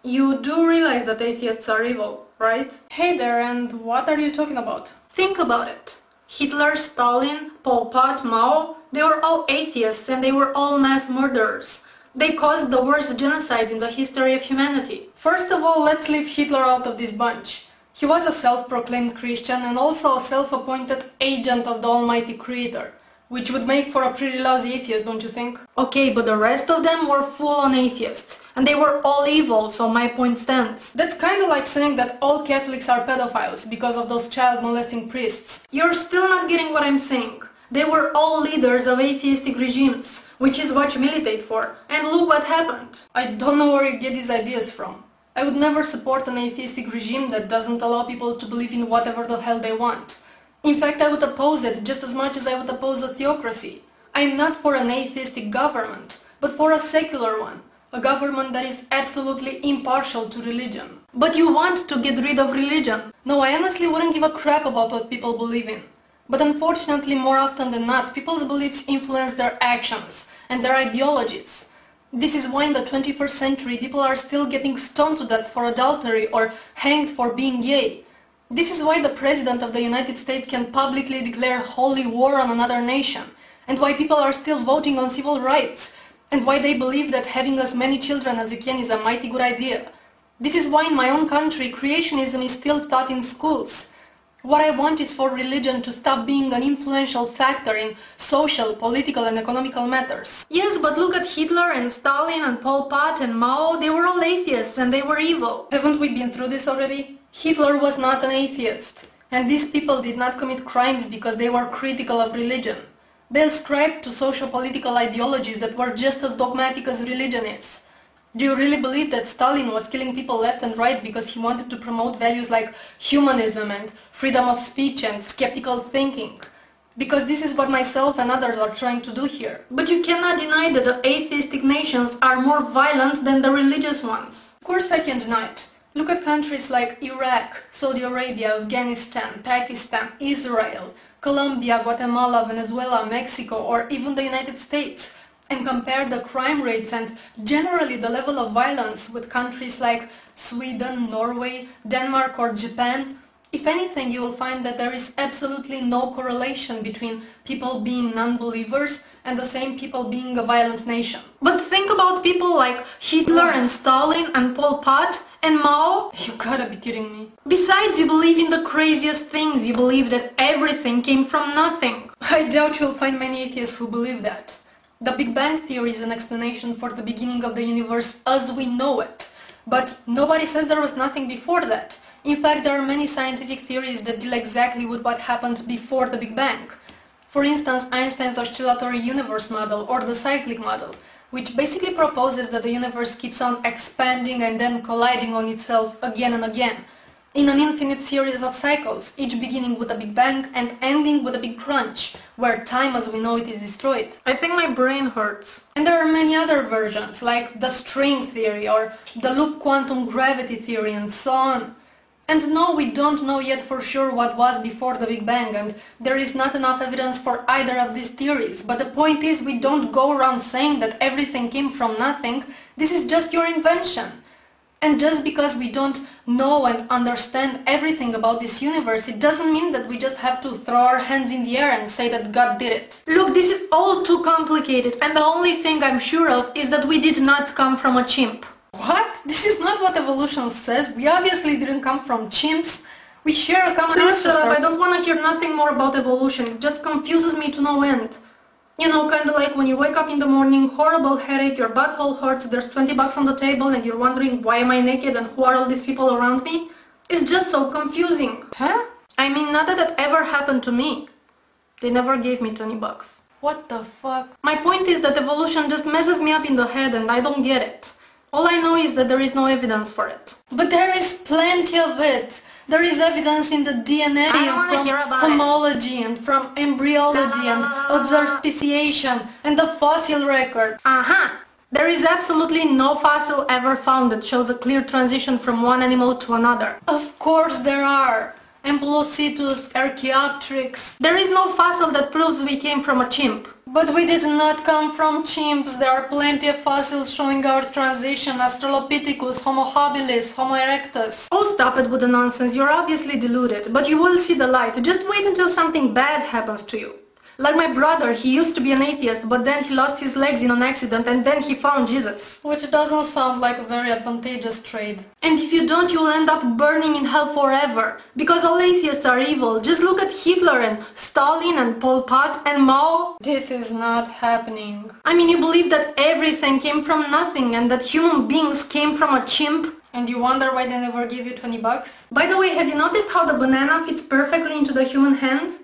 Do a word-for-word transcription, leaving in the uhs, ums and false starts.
You do realize that atheists are evil, right? Hey there, and what are you talking about? Think about it. Hitler, Stalin, Pol Pot, Mao, they were all atheists and they were all mass murderers. They caused the worst genocides in the history of humanity. First of all, let's leave Hitler out of this bunch. He was a self-proclaimed Christian and also a self-appointed agent of the Almighty Creator, which would make for a pretty lousy atheist, don't you think? Okay, but the rest of them were full-on atheists, and they were all evil, so my point stands. That's kinda like saying that all Catholics are pedophiles because of those child-molesting priests. You're still not getting what I'm saying. They were all leaders of atheistic regimes, which is what you militate for, and look what happened. I don't know where you get these ideas from. I would never support an atheistic regime that doesn't allow people to believe in whatever the hell they want. In fact, I would oppose it just as much as I would oppose a theocracy. I am not for an atheistic government, but for a secular one. A government that is absolutely impartial to religion. But you want to get rid of religion. No, I honestly wouldn't give a crap about what people believe in. But unfortunately, more often than not, people's beliefs influence their actions and their ideologies. This is why in the twenty-first century people are still getting stoned to death for adultery or hanged for being gay. This is why the President of the United States can publicly declare holy war on another nation, and why people are still voting on civil rights, and why they believe that having as many children as you can is a mighty good idea. This is why in my own country creationism is still taught in schools. What I want is for religion to stop being an influential factor in social, political and economical matters. Yes, but look at Hitler and Stalin and Pol Pot and Mao, they were all atheists and they were evil. Haven't we been through this already? Hitler was not an atheist, and these people did not commit crimes because they were critical of religion. They ascribed to socio-political ideologies that were just as dogmatic as religion is. Do you really believe that Stalin was killing people left and right because he wanted to promote values like humanism and freedom of speech and skeptical thinking? Because this is what myself and others are trying to do here. But you cannot deny that the atheistic nations are more violent than the religious ones. Of course I can deny it. Look at countries like Iraq, Saudi Arabia, Afghanistan, Pakistan, Israel, Colombia, Guatemala, Venezuela, Mexico, or even the United States, and compare the crime rates and generally the level of violence with countries like Sweden, Norway, Denmark or Japan. If anything, you will find that there is absolutely no correlation between people being non-believers and the same people being a violent nation. But think about people like Hitler and Stalin and Pol Pot and Mao. You gotta be kidding me. Besides, you believe in the craziest things. You believe that everything came from nothing. I doubt you'll find many atheists who believe that. The Big Bang Theory is an explanation for the beginning of the universe as we know it. But nobody says there was nothing before that. In fact, there are many scientific theories that deal exactly with what happened before the Big Bang. For instance, Einstein's oscillatory universe model or the cyclic model, which basically proposes that the universe keeps on expanding and then colliding on itself again and again, in an infinite series of cycles, each beginning with a Big Bang and ending with a big crunch, where time as we know it is destroyed. I think my brain hurts. And there are many other versions, like the string theory or the loop quantum gravity theory and so on. And no, we don't know yet for sure what was before the Big Bang, and there is not enough evidence for either of these theories. But the point is, we don't go around saying that everything came from nothing. This is just your invention. And just because we don't know and understand everything about this universe, it doesn't mean that we just have to throw our hands in the air and say that God did it. Look, this is all too complicated, and the only thing I'm sure of is that we did not come from a chimp. What? This is not what evolution says. We obviously didn't come from chimps. We share a common ancestor. Shut up. I don't want to hear nothing more about evolution. It just confuses me to no end. You know, kinda like when you wake up in the morning, horrible headache, your butthole hurts, there's twenty bucks on the table and you're wondering why am I naked and who are all these people around me? It's just so confusing. Huh? I mean, not that that ever happened to me. They never gave me twenty bucks. What the fuck? My point is that evolution just messes me up in the head and I don't get it. All I know is that there is no evidence for it. But there is plenty of it. There is evidence in the D N A and from homology it. and from embryology and observed speciation and the fossil record. Uh-huh. There is absolutely no fossil ever found that shows a clear transition from one animal to another. Of course there are. Ambulocetus, Archaeopteryx. There is no fossil that proves we came from a chimp. But we did not come from chimps. There are plenty of fossils showing our transition. Australopithecus, Homo habilis, Homo erectus. Oh, stop it with the nonsense. You're obviously deluded. But you will see the light. Just wait until something bad happens to you. Like my brother, he used to be an atheist, but then he lost his legs in an accident and then he found Jesus. Which doesn't sound like a very advantageous trade. And if you don't, you'll end up burning in hell forever. Because all atheists are evil. Just look at Hitler and Stalin and Pol Pot and Mao. This is not happening. I mean, you believe that everything came from nothing and that human beings came from a chimp? And you wonder why they never give you twenty bucks? By the way, have you noticed how the banana fits perfectly into the human hand?